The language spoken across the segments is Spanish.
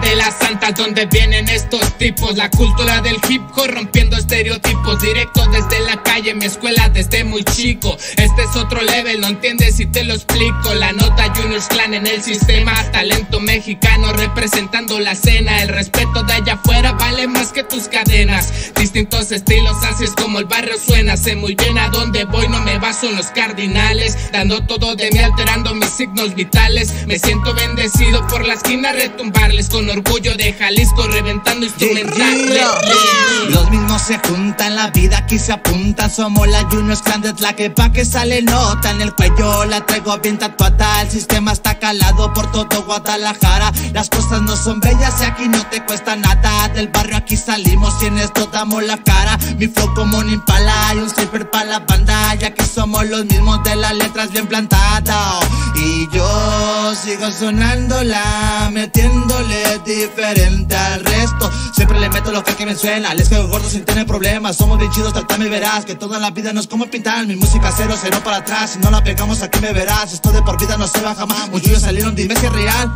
de las santas, donde vienen estos tipos. La cultura del hip hop rompiendo estereotipos. Directo desde la calle, mi escuela desde muy chico. Este es otro level, no entiendes si te lo explico. La nota Juniors Clan en el sistema. Talento mexicano representando la escena. El respeto de allá afuera vale más que tus cadenas. Distintos estilos, así es como el barrio suena. Sé muy bien a dónde voy, no me baso en los cardinales. Dando todo de mí, alterando mis signos vitales. Me siento bendecido por la esquina retumbarles. Con orgullo de Jalisco reventando instrumentales. Los mismos se juntan, la vida aquí se apunta. Somos la Juniors Clan de Tlaquepaque que sale nota en el cuello. La traigo bien tatuada, el sistema está calado por todo Guadalajara. Las cosas no son bellas y aquí no te cuesta nada. Del barrio aquí salimos y en esto damos la cara. Mi flow como un impala y un zipper pa' la banda. Y aquí somos los mismos de las letras bien plantadas. Y yo sigo sonándola, metiéndole diferente al resto. Siempre le meto lo que me suena. Les quedo gordo sin tener problemas. Somos bien chidos, tratame y verás que toda la vida no es como pintar. Mi música cero para atrás. Si no la pegamos aquí me verás. Esto de por vida no se va jamás. Muchos salieron, dime si es real.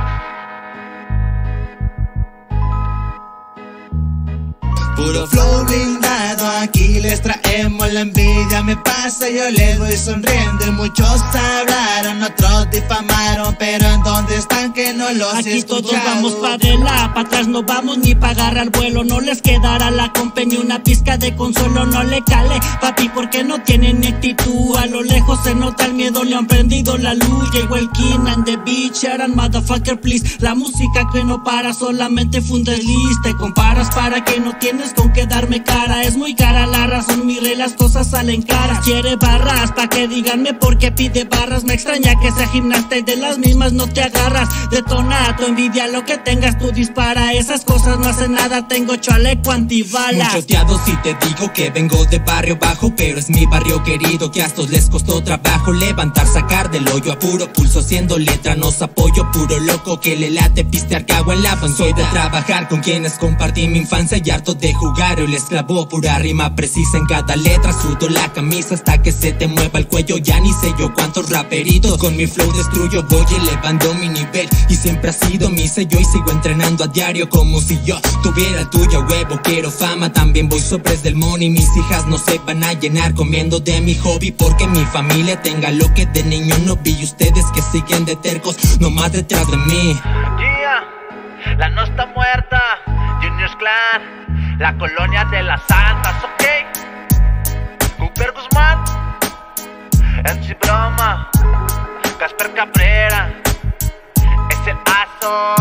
Puro flow blindado, aquí les traemos la envidia. Me pasa, yo les voy sonriendo. Y muchos hablaron, otros difamaron, pero ¿en dónde están que no los he aquí escuchado? Todos vamos pa' adelante, pa' atrás no vamos ni pa' agarrar vuelo. No les quedará la compa ni una pizca de consuelo. No le cale, papi, porque no tienen actitud. A lo lejos se nota el miedo, le han prendido la luz. Llegó el king and the bitch, and motherfucker please. La música que no para, solamente fue un desliz. Te comparas para que no tienes con qué darme cara. Es muy cara la razón, mire, las cosas salen caras. Quiere barras, pa' que díganme por qué pide barras. Me extraña que sea gimnasta y de las mismas no te agarras. Detona tu envidia, lo que tengas tú dispara. Esas cosas no hacen nada, tengo chaleco antibalas. Muchos diados y te digo que vengo de barrio bajo, pero es mi barrio querido que a estos les costó trabajo levantar, sacar del hoyo a puro pulso, haciendo letra, nos apoyo. Puro loco que le late pistear cago en la panza. Soy de trabajar con quienes compartí mi infancia y harto de jugar. El esclavo, pura rima precisa en cada letra. Sudo la camisa hasta que se te mueva el cuello. Ya ni sé yo cuántos raperitos con mi flow destruyo. Voy elevando mi nivel y siempre ha sido mi sello. Y sigo entrenando a diario como si yo tuviera el tuyo. Huevo, quiero fama, también voy sobres del money. Mis hijas no se van a llenar comiendo de mi hobby, porque mi familia tenga lo que de niño no vi. Y ustedes que siguen de tercos nomás detrás de mí. La no está muerta, Juniors Clan, la colonia de las santas, ok. Cooper Guzmán, MC Broma, Casper Cabrera, es el Aso.